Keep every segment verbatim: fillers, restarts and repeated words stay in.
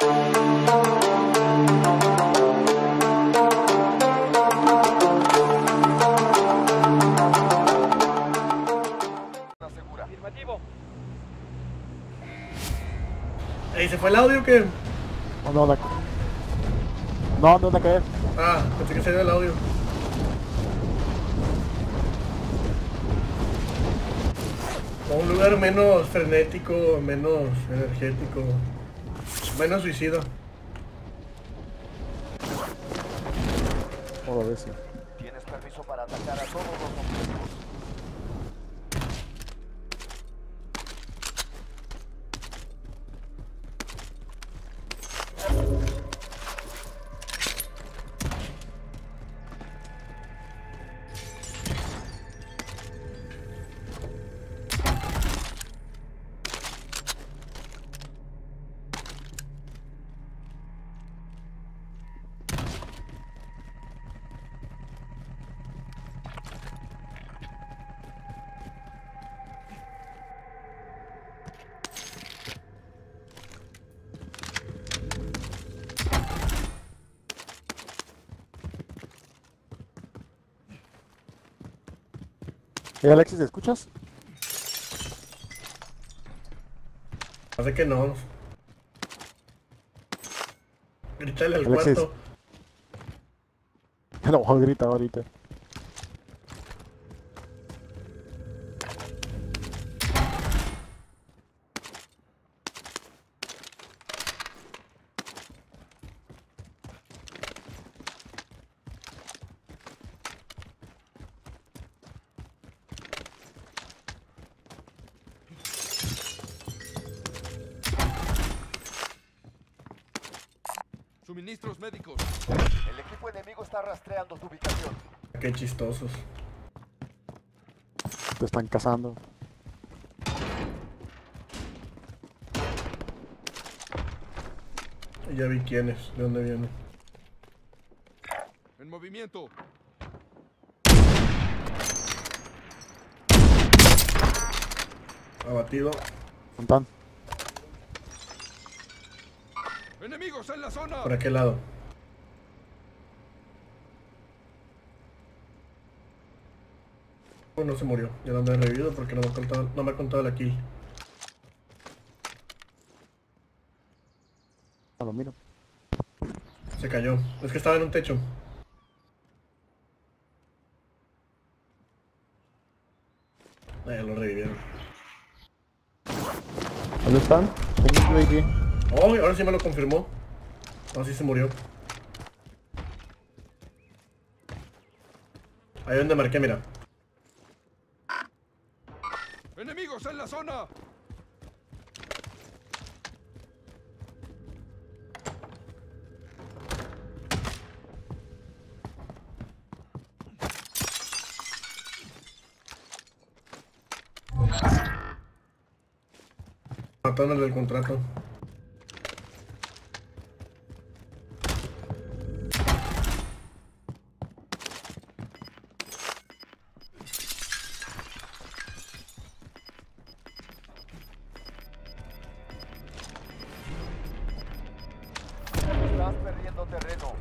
Afirmativo. ¿Ey, se fue el audio o qué? No, no, no. No, no, no, que ver. Ah, pensé que se iba el audio. A un lugar menos frenético, menos energético, menos suicida. Joder, a ver si. Tienes permiso para atacar a todos los objetivos. ¿Eh, Alexis, escuchas? Hace que no. Grítale al Alexis. cuarto. A lo mejor grita ahorita. Suministros médicos. El equipo enemigo está rastreando tu ubicación. Qué chistosos. Te están cazando. Ya vi quién es, de dónde viene. En movimiento. Abatido. Montan. Enemigos en la zona. ¿Por aquel lado? Oh, no se murió. Ya lo han revivido porque no me ha contado, no me ha contado la kill. No lo miro. Se cayó. Es que estaba en un techo. Ah, ya lo revivieron. ¿Dónde están? Tengo un U A V. Oh, ahora sí me lo confirmó. Ahora sí se murió. Ahí donde marqué, mira. Enemigos en la zona. Mataron el del contrato. Estás perdiendo terreno.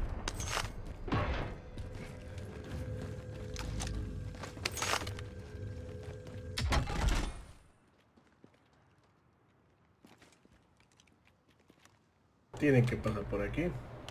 Tienen que pasar por aquí.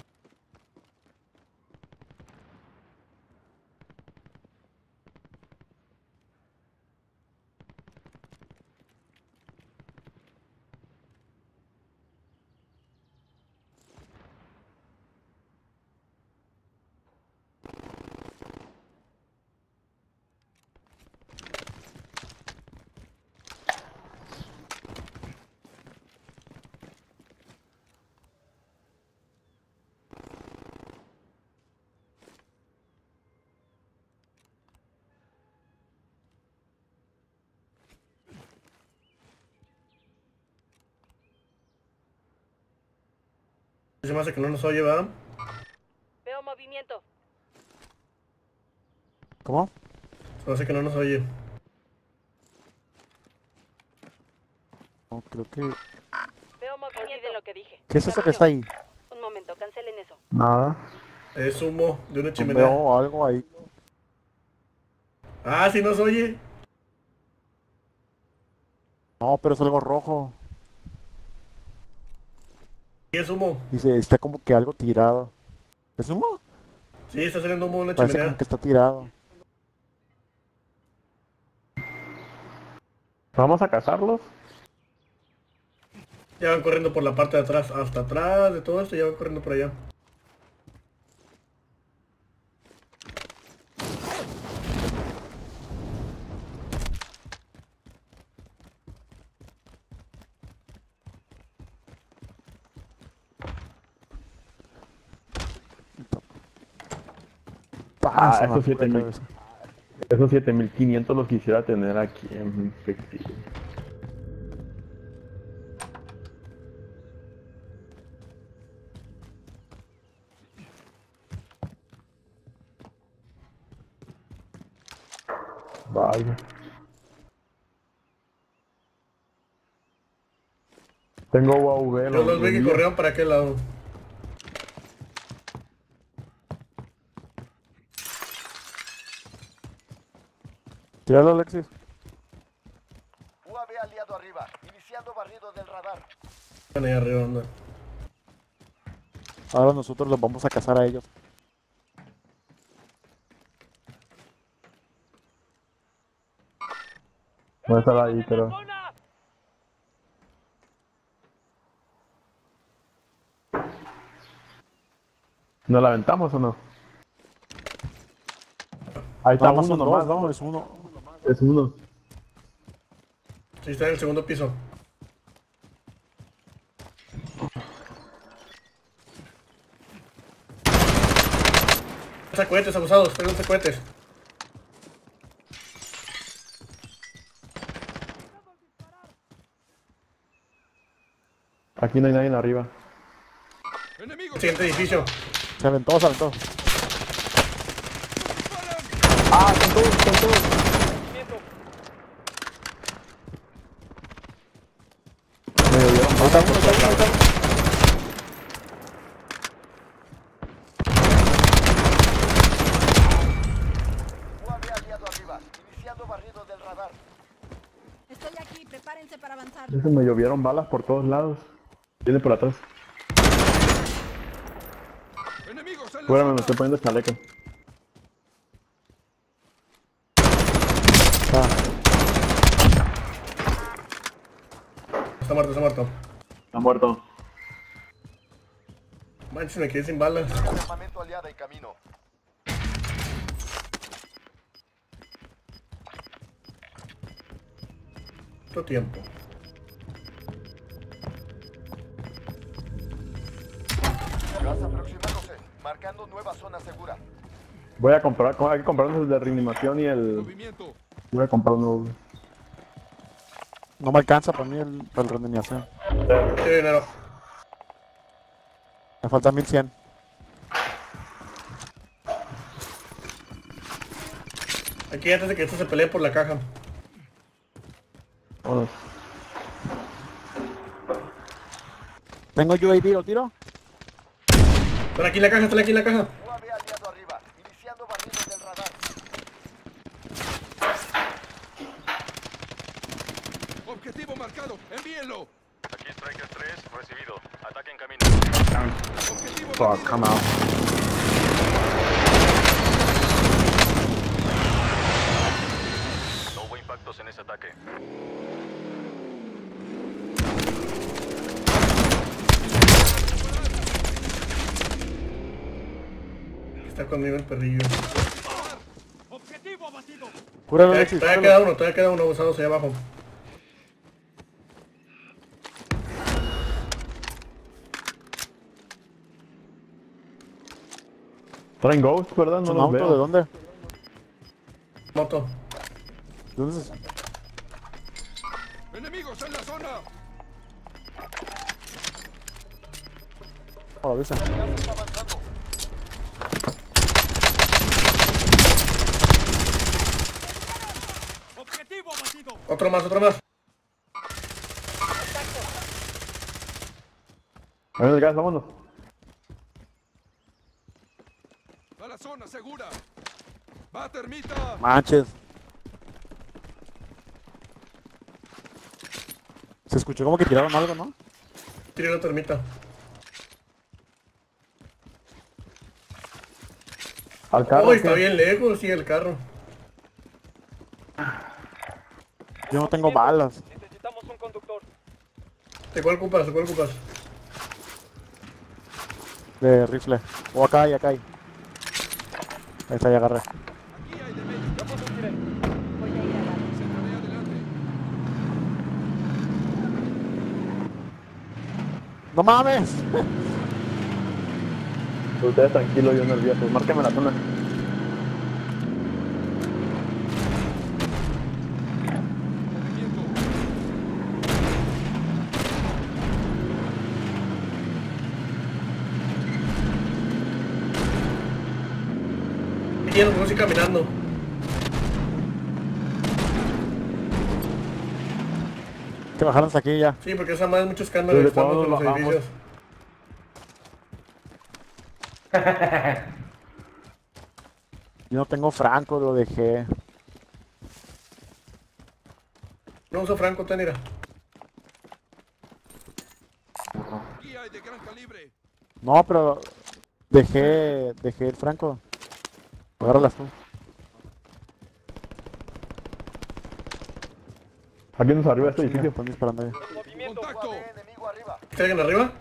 Se me hace que no nos oye, ¿verdad? Veo movimiento. ¿Cómo? Se me hace que no nos oye. No, creo que... Veo movimiento. Olviden lo que dije. ¿Qué es eso que está ahí? Un momento, cancelen eso. Nada. Es humo de una No chimenea. veo algo ahí. Ah, sí nos oye. No, pero es algo rojo. Sí, es humo. Dice, está como que algo tirado. ¿Es humo? Sí, está saliendo humo de una Parece chimenea. como que está tirado. ¿Vamos a cazarlos? Ya van corriendo por la parte de atrás, hasta atrás de todo esto, ya van corriendo por allá. Ah, se me esos fue siete la mil. cabeza. Esos siete mil quinientos los quisiera tener aquí en efectivo. Vaya. Tengo U A V. Yo los vi que corrieron para aquel lado. Tíralo, Alexis. U A V aliado arriba. Iniciando barrido del radar. Están ahí arriba, anda. Ahora nosotros los vamos a cazar a ellos. Voy a estar ahí, pero... ¿Nos la aventamos o no? Ahí está Nada más uno son nomás, dos, ¿no? no, es uno. Es uno. Sí, está en el segundo piso. Cohetes abusados, tengo cohetes. Aquí no hay nadie arriba. ¡Enemigos! Siguiente edificio. Se aventó, se aventó. Ah, son todos, son todos. Me dieron Ahí está uno, ahí está uno, ahí está uno. U A V aliado arriba. Iniciando barrido del radar. Estoy aquí, prepárense para avanzar. Se me llovieron balas por todos lados. Viene por atrás. ¡Enemigos en la Fuera, me zona! estoy poniendo chaleco. Ah, Está muerto, está muerto. Está muerto. Manches, me quedé sin balas. Armamento aliada en camino. Otro tiempo. Gas aproximándose. Marcando nueva zona segura. Voy a comprar, hay que comprarnos el de reanimación y el... Movimiento. Voy a comprar uno. no me alcanza para mí el, para el rendimiento. Qué dinero. Me falta mil cien. Aquí antes de que esto se pelee por la caja. Vámonos. Tengo U A V, ¿lo tiro? Están aquí en la caja, están aquí en la caja. U A V aliado arriba. Iniciando barrido del radar. Objetivo marcado. Envíenlo. Aquí Striker tres, recibido. Ataque en camino. Objetivo Fuck, batido. come out. No hubo impactos en ese ataque. Está conmigo el perrillo. Cúralo, Todavía, Alexis. todavía cúralo. queda uno, todavía queda uno abusados allá abajo. Traen Ghost, ¿verdad? ¿Es No un los auto? veo. ¿De dónde? Moto. ¿De dónde es? ¡Enemigos en la zona! Oh, avisa. Gas está avanzando. Otro más, otro más. A ver, gas, vámonos. A la zona segura. Va, termita. Manches. Se escuchó como que tiraron algo, ¿no? Tira la termita. Al carro. Uy, ¿qué? está bien lejos, sí, el carro. Yo no tengo balas. Necesitamos un conductor. ¿De cuál ocupas? ¿De cuál ocupas? De rifle. O acá hay, acá hay. Ahí está, ya agarré. Aquí hay de medio. Yo conduciré. Voy a ir a la... Centraré adelante. ¡No mames! Ustedes tranquilos, yo nervioso. Márqueme la zona. Movimiento. Vinieron, vamos a ir caminando. Que bajaron hasta aquí ya. Sí, porque esa madre es mucho escándalo. ¿Desde Estamos cuándo en los bajamos? edificios. Yo no tengo franco, lo dejé. No uso Franco, Tenira. Aquí hay de gran calibre. No, pero dejé, dejé el franco. Agárralas tú. Aquí nos arriba de este edificio. Están disparando ahí. Movimiento. Contacto. U A V enemigo arriba. ¿Está alguien arriba?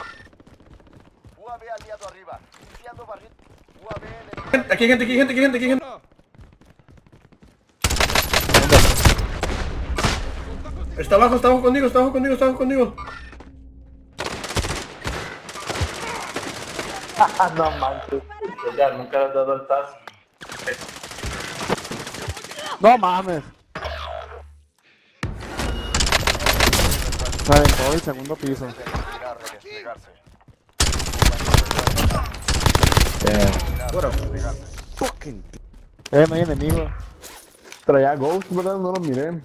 U A V aliado arriba. Iniciando barrido. U A V enemigo. Gente, Aquí hay gente, aquí hay gente, aquí hay gente, aquí hay gente. Zona. Está abajo, está abajo conmigo, está abajo conmigo, está abajo conmigo. Ah, no manches. Ya, nunca has dado el task. ¡No mames! Se aventó el segundo piso. Retirar, redesplegarse. Eh, no hay enemigo. Traía Ghost, ¿verdad? No lo miré.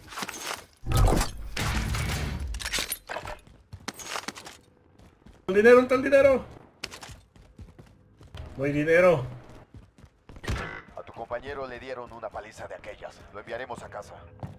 El dinero, ¿dónde está el dinero? No hay dinero. A tu compañero le dieron una paliza de aquellas. Lo enviaremos a casa.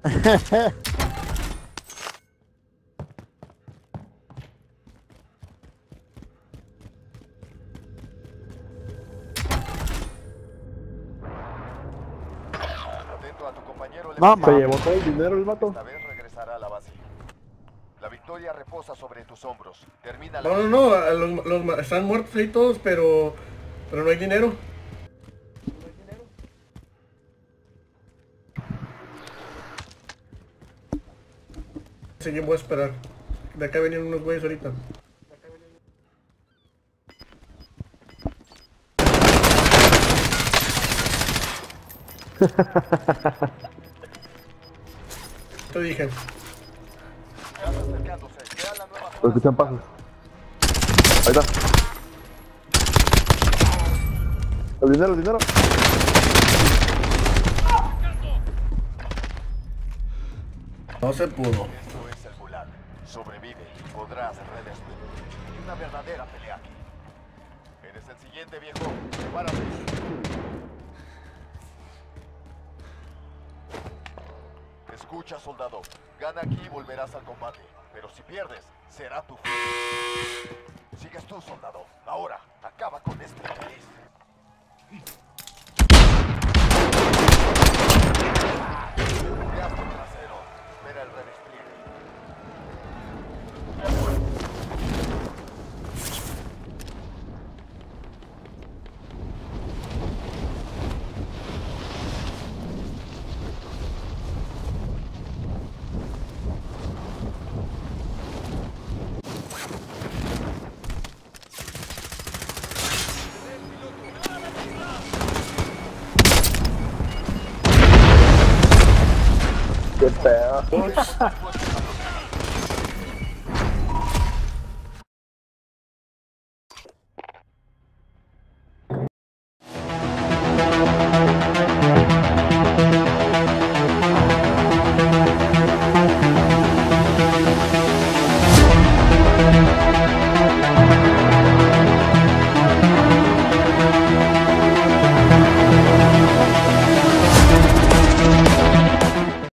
Atento a tu compañero. Le No, Se mames. llevó todo el dinero el vato. Esta vez regresará a la base. La victoria reposa sobre tus hombros. Termina la No, no, no, a los, los ma- están muertos ahí todos, pero... Pero no hay dinero. Seguimos voy a esperar. De acá venían unos güeyes ahorita. Te dije. Gas acercándose. Vea la nueva Lo zona. escuchan pasos. Ahí está. El dinero, el dinero. No se pudo. Esto es el Gulag. Sobrevive y podrás redescubrir. Hay una verdadera pelea aquí. Eres el siguiente, viejo. Prepárate. Escucha, soldado. Gana aquí y volverás al combate. Pero si pierdes, será tu fin. Sigues tú, soldado. Ahora, acaba con este infeliz. Gasto trasero. Espera el redespliegue. Qué pedo. Tu esfuerzo